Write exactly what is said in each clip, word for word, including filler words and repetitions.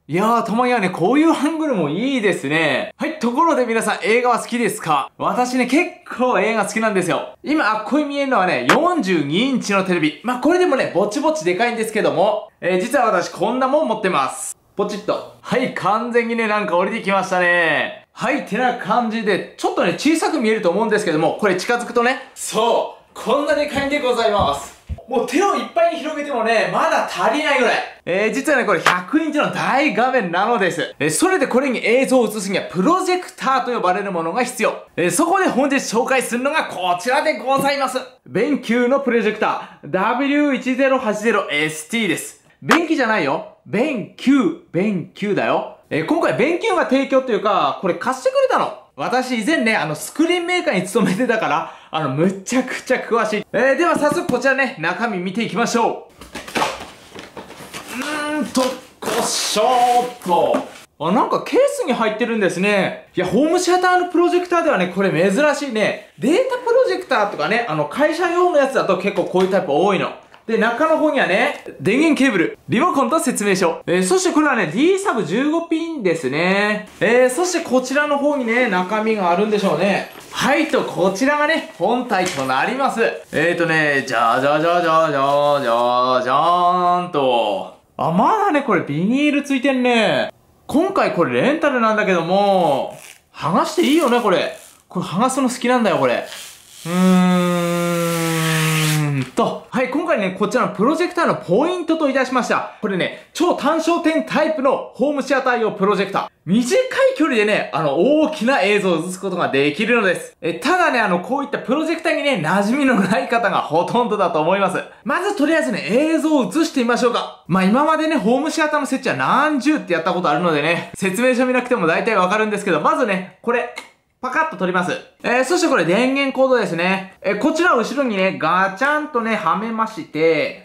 いやー、たまにはね、こういうアングルもいいですね。はい、ところで皆さん映画は好きですか？私ね、結構映画好きなんですよ。今、あっこに見えるのはね、よんじゅうにインチのテレビ。まあ、これでもね、ぼちぼちでかいんですけども、えー、実は私こんなもん持ってます。ポチッと。はい、完全にね、なんか降りてきましたね。はい、てな感じで、ちょっとね、小さく見えると思うんですけども、これ近づくとね、そう、こんなでかいんでございます。もう手をいっぱいに広げてもね、まだ足りないぐらい。えー、実はね、これひゃくインチの大画面なのです。えー、それでこれに映像を映すには、プロジェクターと呼ばれるものが必要。えー、そこで本日紹介するのがこちらでございます。ベンキューのプロジェクター、ダブリューいちぜろはちぜろエスティー です。ベンキじゃないよ。ベンキュー、ベンキューだよ。えー、今回ベンキューが提供っていうか、これ貸してくれたの。私以前ね、あの、スクリーンメーカーに勤めてたから、あの、むちゃくちゃ詳しい。えー、では早速こちらね、中身見ていきましょう。うーんと、こしょーっと。あ、なんかケースに入ってるんですね。いや、ホームシアターのプロジェクターではね、これ珍しいね。データプロジェクターとかね、あの、会社用のやつだと結構こういうタイプ多いの。で、中の方にはね、電源ケーブル、リモコンと説明書。えー、そしてこれはね、D サブじゅうごピンですね。えー、そしてこちらの方にね、中身があるんでしょうね。はいと、こちらがね、本体となります。えーとね、じゃーじゃーじゃーじゃーじゃーじゃーじゃーんと。あ、まだね、これビニールついてんね。今回これレンタルなんだけども、剥がしていいよね、これ。これ剥がすの好きなんだよ、これ。うーん。と、はい、今回ね、こちらのプロジェクターのポイントといたしました。これね、超単焦点タイプのホームシアター用プロジェクター。短い距離でね、あの、大きな映像を映すことができるのです。え、ただね、あの、こういったプロジェクターにね、馴染みのない方がほとんどだと思います。まずとりあえずね、映像を映してみましょうか。まあ、今までね、ホームシアターの設置は何十ってやったことあるのでね、説明書見なくても大体わかるんですけど、まずね、これ、パカッと取ります。えー、そしてこれ電源コードですね。えー、こちらを後ろにね、ガチャンとね、はめまして、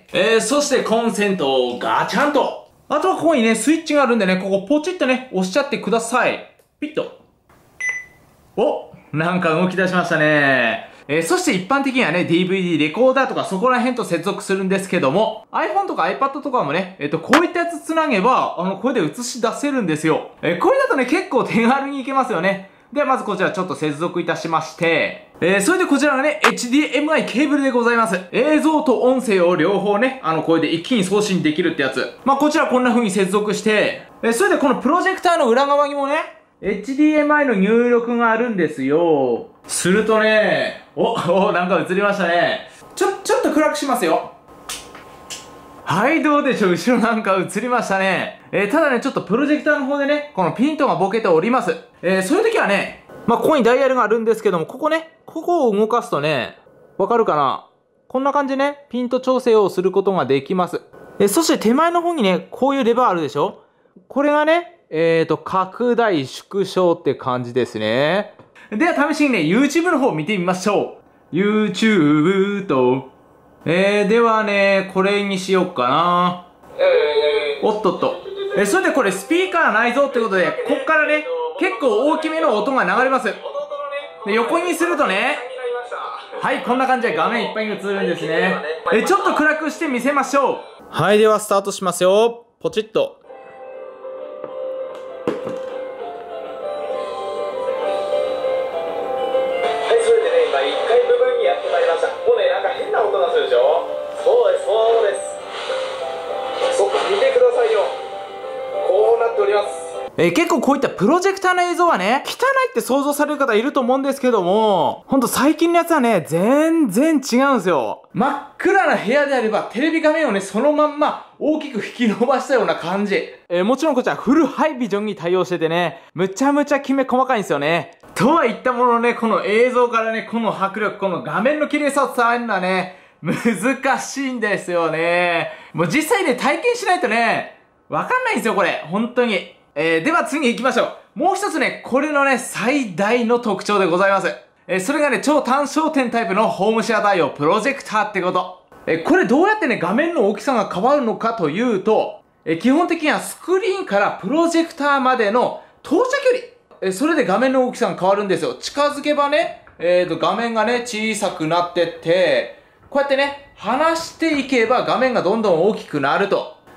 えー、そしてコンセントをガチャンと。あとはここにね、スイッチがあるんでね、ここポチッとね、押しちゃってください。ピッと。お、なんか動き出しましたね。えー、そして一般的にはね、ディーブイディー、レコーダーとかそこら辺と接続するんですけども、iPhone とか iPad とかもね、えっと、こういったやつ繋げば、あの、これで映し出せるんですよ。えー、これだとね、結構手軽にいけますよね。ではまずこちらちょっと接続いたしまして、えー、それでこちらがね、エイチディーエムアイ ケーブルでございます。映像と音声を両方ね、あの、これで一気に送信できるってやつ。まあ、こちらこんな風に接続して、えー、それでこのプロジェクターの裏側にもね、エイチディーエムアイ の入力があるんですよ。するとね、お、お、なんか映りましたね。ちょ、ちょっと暗くしますよ。はい、どうでしょう。後ろなんか映りましたね。えー、ただね、ちょっとプロジェクターの方でね、このピントがボケております。えー、そういう時はね、まあ、ここにダイヤルがあるんですけども、ここね、ここを動かすとね、わかるかな？こんな感じでね、ピント調整をすることができます。えー、そして手前の方にね、こういうレバーあるでしょ？これがね、えーと、拡大、縮小って感じですね。では試しにね、YouTube の方を見てみましょう。YouTube と、えー、ではね、これにしようかな。おっとっと。えー、それでこれスピーカー内蔵ってことで、こっからね、結構大きめの音が流れます。で、横にするとね、はい、こんな感じで画面いっぱいに映るんですね。えー、ちょっと暗くしてみせましょう。はい、ではスタートしますよ。ポチッと。えー、結構こういったプロジェクターの映像はね、汚いって想像される方いると思うんですけども、ほんと最近のやつはね、全然違うんですよ。真っ暗な部屋であれば、テレビ画面をね、そのまんま大きく引き伸ばしたような感じ。えー、もちろんこちらフルハイビジョンに対応しててね、むちゃむちゃきめ細かいんですよね。とは言ったもののね、この映像からね、この迫力、この画面の綺麗さを伝えるのはね、難しいんですよね。もう実際ね、体験しないとね、わかんないんですよ、これ。本当に。えー、では次行きましょう。もう一つね、これのね、最大の特徴でございます。えー、それがね、超単焦点タイプのホームシアター用プロジェクターってこと。えー、これどうやってね、画面の大きさが変わるのかというと、えー、基本的にはスクリーンからプロジェクターまでの投射距離。えー、それで画面の大きさが変わるんですよ。近づけばね、えーと、画面がね、小さくなってって、こうやってね、離していけば画面がどんどん大きくなると。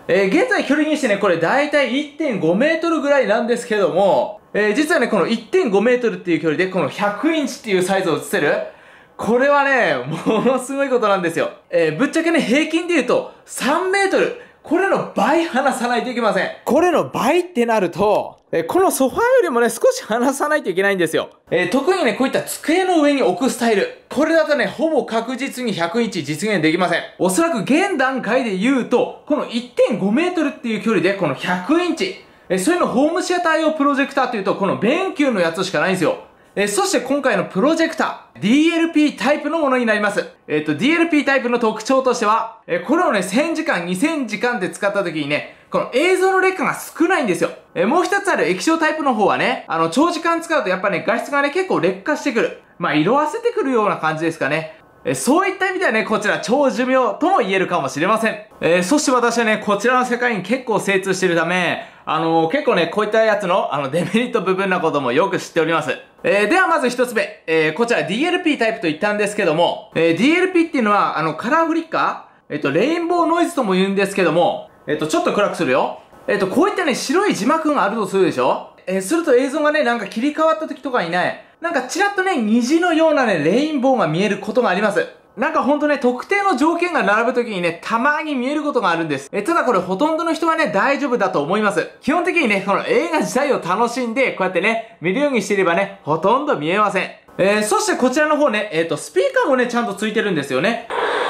えー、現在距離にしてね、これだいたい いってんごメートルぐらいなんですけども、えー、実はね、この いってんごメートルっていう距離でこのひゃくインチっていうサイズを映せる。これはね、ものすごいことなんですよ。えー、ぶっちゃけね、平均で言うとさんメートル。これの倍離さないといけません。これの倍ってなると、えー、このソファーよりもね、少し離さないといけないんですよ。えー、特にね、こういった机の上に置くスタイル。これだとね、ほぼ確実にひゃくインチ実現できません。おそらく現段階で言うと、この いってんごメートルっていう距離でこのひゃくインチ。えー、それのホームシアター用プロジェクターというと、このベンキューのやつしかないんですよ。えー、そして今回のプロジェクター、ディーエルピー タイプのものになります。えっと、ディーエルピー タイプの特徴としては、えー、これをね、せんじかん、にせんじかんで使った時にね、この映像の劣化が少ないんですよ。えー、もう一つある液晶タイプの方はね、あの、長時間使うとやっぱね、画質がね、結構劣化してくる。まあ、色あせてくるような感じですかね。えー、そういった意味ではね、こちら超寿命とも言えるかもしれません。えー、そして私はね、こちらの世界に結構精通しているため、あのー、結構ね、こういったやつの、あの、デメリット部分なこともよく知っております。えー、ではまず一つ目、えー、こちら ディーエルピー タイプと言ったんですけども、えー、ディーエルピー っていうのは、あの、カラーフリッカー、えっと、レインボーノイズとも言うんですけども、えっと、ちょっと暗くするよ。えっと、こういったね、白い字幕があるとするでしょ？えー、すると映像がね、なんか切り替わった時とかにね、なんかちらっとね、虹のようなね、レインボーが見えることがあります。なんかほんとね、特定の条件が並ぶときにね、たまに見えることがあるんです。え、ただこれほとんどの人はね、大丈夫だと思います。基本的にね、この映画自体を楽しんで、こうやってね、見るようにしていればね、ほとんど見えません。えー、そしてこちらの方ね、えっと、スピーカーもね、ちゃんとついてるんですよね。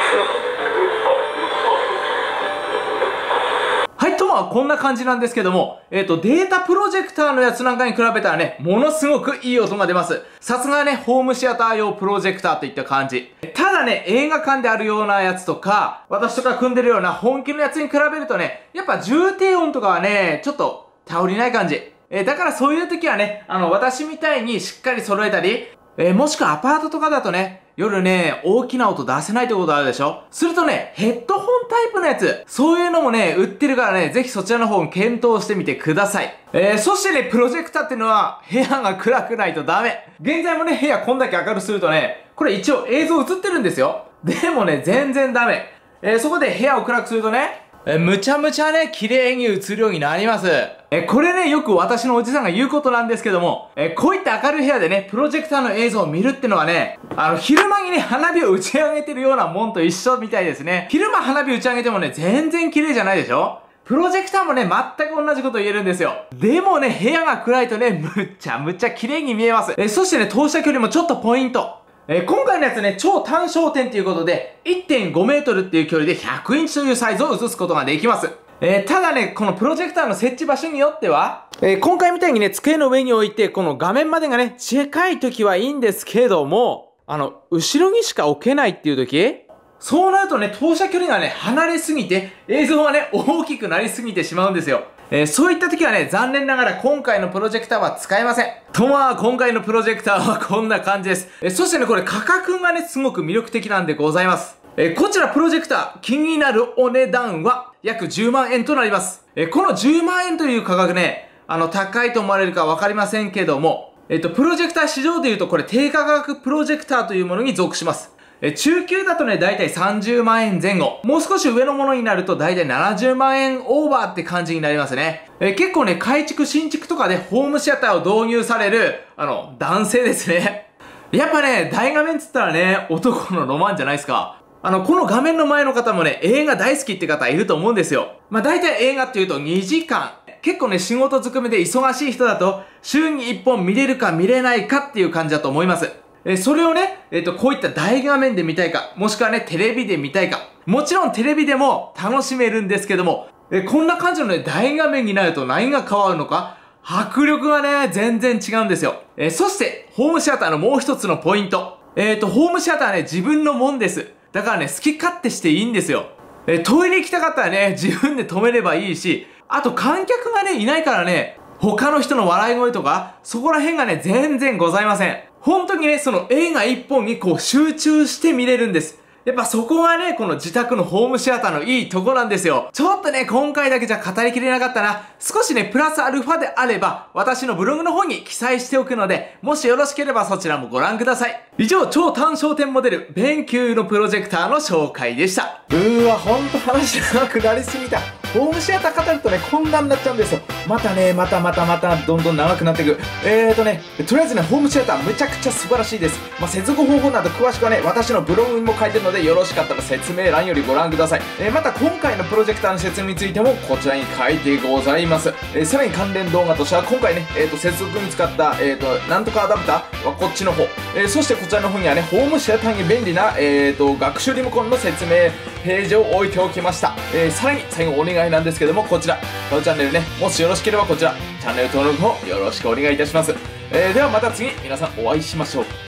はい、とはこんな感じなんですけども、えっと、データプロジェクターのやつなんかに比べたらね、ものすごくいい音が出ます。さすがね、ホームシアター用プロジェクターといった感じ。ただね、映画館であるようなやつとか、私とか組んでるような本気のやつに比べるとね、やっぱ重低音とかはね、ちょっと頼りない感じ。えー、だからそういう時はね、あの、私みたいにしっかり揃えたり、えー、もしくはアパートとかだとね、夜ね、大きな音出せないってことあるでしょ？するとね、ヘッドホンタイプのやつ、そういうのもね、売ってるからね、ぜひそちらの方を検討してみてください。えー、そしてね、プロジェクターっていうのは、部屋が暗くないとダメ。現在もね、部屋こんだけ明るくするとね、これ一応映像映ってるんですよ。でもね、全然ダメ。えー、そこで部屋を暗くするとね、え、むちゃむちゃね、綺麗に映るようになります。え、これね、よく私のおじさんが言うことなんですけども、え、こういった明るい部屋でね、プロジェクターの映像を見るってのはね、あの、昼間にね、花火を打ち上げてるようなもんと一緒みたいですね。昼間花火打ち上げてもね、全然綺麗じゃないでしょ？プロジェクターもね、全く同じこと言えるんですよ。でもね、部屋が暗いとね、むっちゃむっちゃ綺麗に見えます。え、そしてね、投射距離もちょっとポイント。えー、今回のやつね、超単焦点ということで、いってんごメートルっていう距離でひゃくインチというサイズを映すことができます。えー、ただね、このプロジェクターの設置場所によっては、えー、今回みたいにね、机の上に置いて、この画面までがね、近い時はいいんですけども、あの、後ろにしか置けないっていう時、そうなるとね、投射距離がね、離れすぎて、映像はね、大きくなりすぎてしまうんですよ。えー、そういった時はね、残念ながら今回のプロジェクターは使えません。とまあ、今回のプロジェクターはこんな感じです。えー、そしてね、これ価格がね、すごく魅力的なんでございます。えー、こちらプロジェクター、気になるお値段は約じゅうまんえんとなります。えー、このじゅうまんえんという価格ね、あの、高いと思われるかわかりませんけども、えっと、プロジェクター市場で言うとこれ低価格プロジェクターというものに属します。え、中級だとね、だいたいさんじゅうまんえんぜん後。もう少し上のものになるとだいたいななじゅうまんえんオーバーって感じになりますね。え、結構ね、改築、新築とかでホームシアターを導入される、あの、男性ですね。やっぱね、大画面っつったらね、男のロマンじゃないですか。あの、この画面の前の方もね、映画大好きって方いると思うんですよ。まあ、だいたい映画っていうとにじかん。結構ね、仕事ずくめで忙しい人だと、週にいっぽん見れるか見れないかっていう感じだと思います。え、それをね、えっと、こういった大画面で見たいか、もしくはね、テレビで見たいか。もちろんテレビでも楽しめるんですけども、え、こんな感じのね、大画面になると何が変わるのか、迫力がね、全然違うんですよ。え、そして、ホームシアターのもう一つのポイント。えっと、ホームシアターね、自分のもんです。だからね、好き勝手していいんですよ。え、トイレ行きたかったらね、自分で止めればいいし、あと観客がね、いないからね、他の人の笑い声とか、そこら辺がね、全然ございません。本当にね、その映画一本にこう集中して見れるんです。やっぱそこがね、この自宅のホームシアターのいいとこなんですよ。ちょっとね、今回だけじゃ語りきれなかったな。少しね、プラスアルファであれば、私のブログの方に記載しておくので、もしよろしければそちらもご覧ください。以上、超単焦点モデル、ベンキューのプロジェクターの紹介でした。うーわ、ほんと話長くなりすぎた。 ホームシアター語るとね、こんなになっちゃうんですよ。またね、またまたまた、どんどん長くなっていく。えーとね、とりあえずね、ホームシアター、むちゃくちゃ素晴らしいです。まあ、接続方法など詳しくはね、私のブログにも書いてるので、よろしかったら説明欄よりご覧ください。えー、また今回のプロジェクターの説明についても、こちらに書いてございます。えー、さらに関連動画としては、今回ね、えーと、接続に使った、えーと、なんとかアダプターはこっちの方。えー、そしてこちらの方にはね、ホームシアターに便利な、えーと、学習リモコンの説明ページを置いておきました。えー、さらに最後お願いなんですけども、こちら、このチャンネルね、もしよろしければこちら、チャンネル登録もよろしくお願いいたします。えー、ではまた次、皆さんお会いしましょう。